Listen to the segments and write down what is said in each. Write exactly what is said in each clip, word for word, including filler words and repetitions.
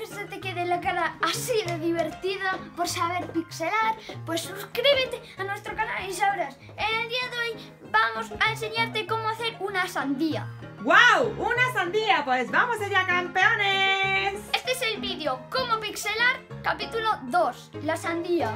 se te quede la cara así de divertida por saber pixelar, pues suscríbete a nuestro canal y sabrás. En el día de hoy vamos a enseñarte cómo hacer una sandía. ¡Wow! ¡Una sandía! Pues vamos allá, campeones. Este es el vídeo Cómo pixelar, capítulo dos, la sandía.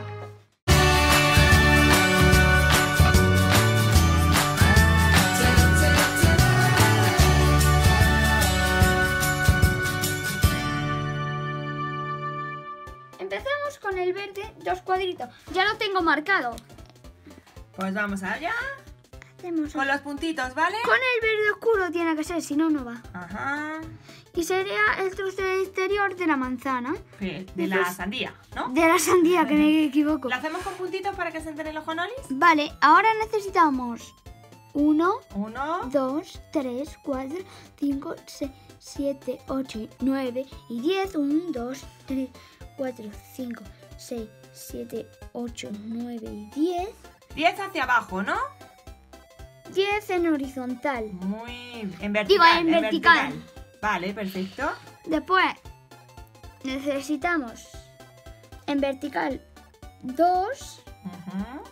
Empezamos con el verde, dos cuadritos. Ya lo tengo marcado. Pues vamos allá. Hacemos Con los puntitos, ¿vale? Con el verde oscuro tiene que ser, si no, no va. Ajá. Y sería el trozo exterior de la manzana. De, de la sandía, ¿no? De la sandía, que me equivoco. ¿Lo hacemos con puntitos para que se enteren los jonolis? Vale, ahora necesitamos uno, Uno. dos, tres, cuatro, cinco, seis, siete, ocho, nueve y diez. uno, dos, tres, cuatro, cinco, seis, siete, ocho, nueve y diez. diez hacia abajo, ¿no? diez en horizontal. Muy... En vertical. Digo, en vertical. Vale, perfecto. Después necesitamos en vertical dos, Uh-huh.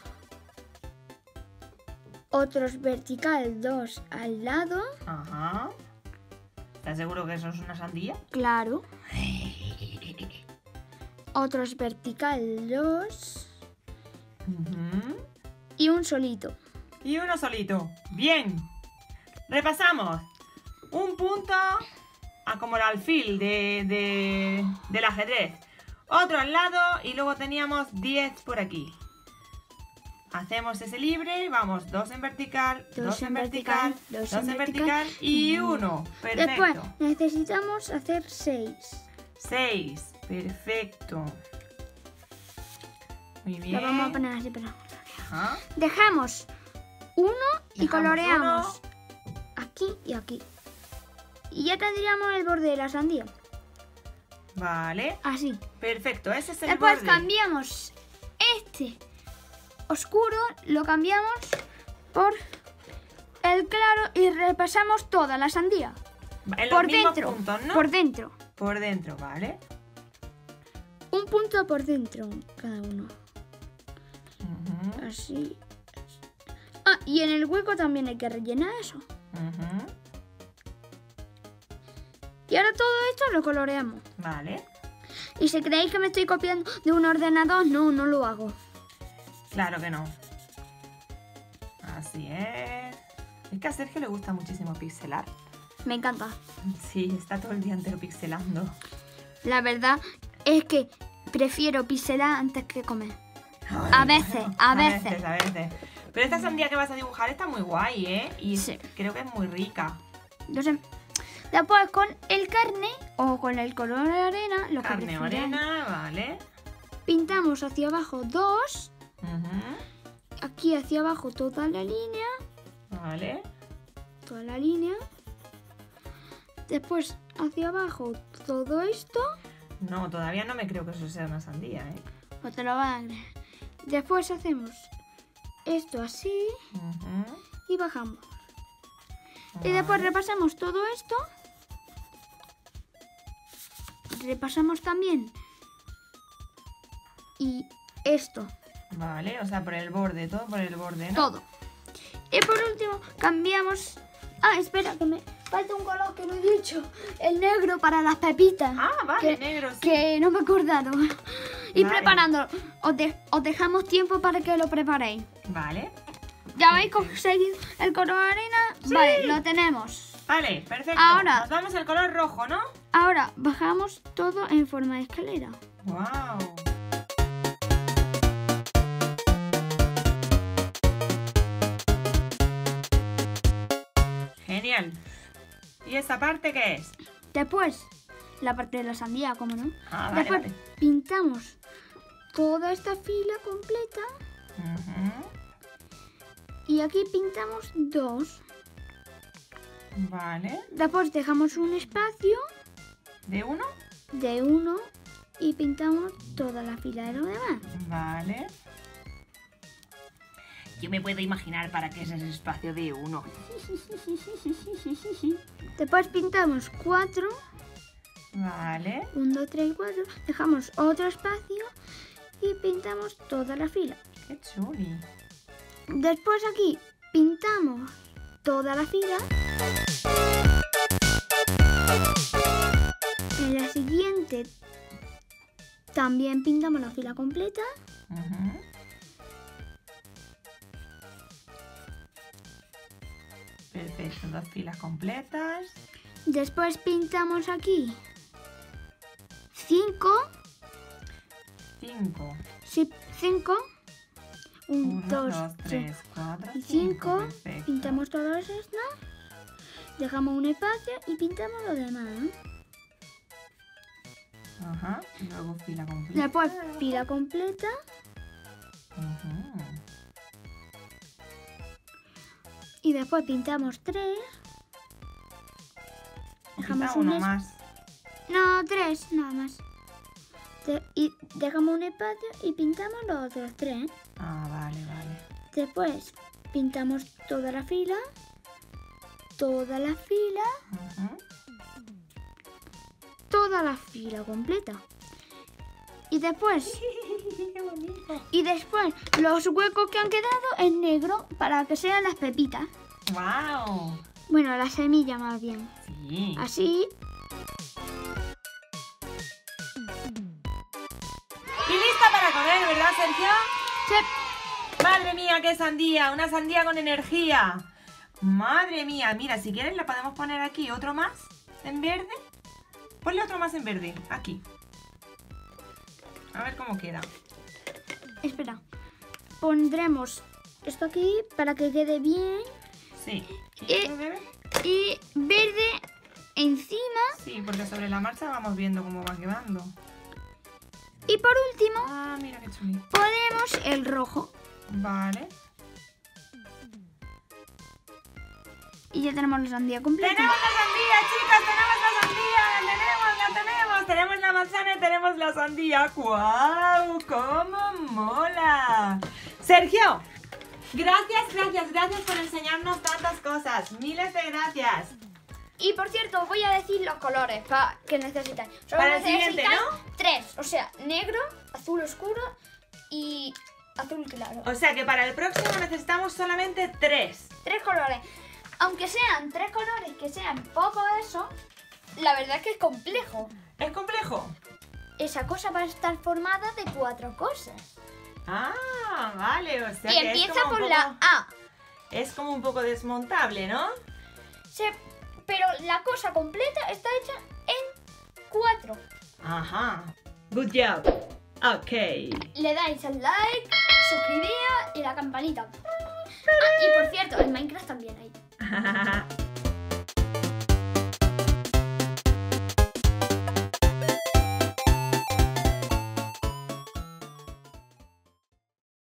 otros vertical dos al lado. Ajá. ¿Estás seguro que eso es una sandía? Claro. Otros vertical dos Uh-huh. y un solito. Y uno solito. Bien. Repasamos. Un punto a como el alfil de, de, del ajedrez. Otro al lado y luego teníamos diez por aquí. Hacemos ese libre. Vamos, dos en vertical, dos, dos en, en vertical, vertical, dos, dos en vertical, vertical y uno. Perfecto. Después necesitamos hacer seis. Seis. Perfecto. Muy bien. Lo vamos a poner así para Ajá. Dejamos uno y Dejamos coloreamos uno. Aquí y aquí. Y ya tendríamos el borde de la sandía. Vale. Así. Perfecto, ese es el Después borde. cambiamos este oscuro, lo cambiamos por el claro y repasamos toda la sandía. En los Por mismos dentro. puntos, ¿no? Por dentro. Por dentro, ¿vale? Un punto por dentro cada uno. Uh-huh. Así. Ah, y en el hueco también hay que rellenar eso. Uh-huh. Y ahora todo esto lo coloreamos. Vale. Y si creéis que me estoy copiando de un ordenador, no, no lo hago. Claro que no. Así es. Es que a Sergio le gusta muchísimo pixelar. Me encanta. Sí, está todo el día entero pixelando. La verdad es que prefiero pixelar antes que comer. Ay, A veces, bueno, a a veces. veces, a veces. Pero esta sandía que vas a dibujar está muy guay, ¿eh? Y Sí. creo que es muy rica. Yo sé. Después con el carne o con el color de arena, lo que Carne o prefieran, arena, vale. pintamos hacia abajo dos, Uh-huh. aquí hacia abajo toda la línea, Vale. toda la línea. Después hacia abajo todo esto, No, todavía no me creo que eso sea una sandía, ¿eh? o te lo van a creer. Después hacemos esto así Uh-huh. y bajamos. Y después Vale. repasamos todo esto. Repasamos también. Y esto, Vale, o sea, por el borde, todo por el borde, ¿no? todo. Y por último, cambiamos. Ah, espera, que me falta un color que no he dicho. El negro para las pepitas. Ah, vale, que, negro, sí. que no me he acordado. Y Vale. preparándolo. Os, de- os dejamos tiempo para que lo preparéis. Vale. ¿Ya habéis conseguido el color arena? Sí. Vale, lo tenemos. Vale, perfecto. Ahora- Nos vamos al color rojo, ¿no? Ahora bajamos todo en forma de escalera. Wow. Genial. ¿Y esta parte qué es? Después, la parte de la sandía, ¿cómo no? Ah, vale, Después vale. pintamos toda esta fila completa Ujú. y aquí pintamos dos. Vale. Después dejamos un espacio ¿De uno? de uno y pintamos toda la fila de lo demás. Vale. Yo me puedo imaginar para qué es ese espacio de uno. Después pintamos cuatro Vale. uno, dos, tres, cuatro. Dejamos otro espacio y pintamos toda la fila. Qué chuli. Después aquí pintamos toda la fila. En la siguiente también pintamos la fila completa. Uh-huh. Perfecto, dos filas completas. Después pintamos aquí cinco. Cinco. Sí, cinco. Un, Uno, dos, dos, tres, cuatro y cinco. Perfecto. Pintamos todas estas. Dejamos un espacio y pintamos lo demás. Ajá. Y luego fila completa. Después fila completa. Ujú. Y después pintamos tres. Dejamos Quizá un uno es- más. No, tres, nada más. De- y dejamos un espacio y pintamos los otros tres. Ah, vale, vale. Después pintamos toda la fila. Toda la fila. Ujú. Toda la fila completa. Y después, Qué bonito. y después los huecos que han quedado en negro para que sean las pepitas. ¡Wow! Bueno, la semilla más bien. Sí. Así. Y lista para comer, ¿verdad, Sergio? se- Madre mía, qué sandía. Una sandía con energía. Madre mía. Mira, si quieres la podemos poner aquí. ¿Otro más en verde? Ponle otro más en verde. Aquí. A ver cómo queda. Espera. Pondremos esto aquí para que quede bien. Sí. Eh. ¿Esto debe? Y verde encima. Sí, porque sobre la marcha vamos viendo cómo va quedando. Y por último, Ah, mira qué chuli. ponemos el rojo. Vale. Y ya tenemos la sandía completa. ¡Tenemos la sandía, chicas! ¡Tenemos la sandía! ¡La tenemos, la tenemos! Tenemos la manzana y tenemos la sandía. ¡Guau! ¡Cómo mola! Sergio, gracias, gracias, gracias por enseñarnos tantas cosas. Miles de gracias. Y por cierto, voy a decir los colores pa que necesitan. Solo Para el siguiente, necesitan ¿no? tres. O sea, negro, azul oscuro y azul claro. O sea que para el próximo necesitamos solamente tres. Tres colores. Aunque sean tres colores que sean poco eso, la verdad es que es complejo. ¿Es complejo? Esa cosa va a estar formada de cuatro cosas. Ah, vale. O sea y que es empieza como un por poco- la A. Es como un poco desmontable, ¿no? Se- pero la cosa completa está hecha en cuatro. Ajá. Good job. Ok. Le dais al like, suscribíos y la campanita. Ah, y por cierto, en Minecraft también hay.